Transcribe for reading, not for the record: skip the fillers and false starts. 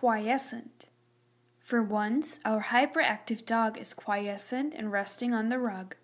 quiescent. For once, our hyperactive dog is quiescent and resting on the rug.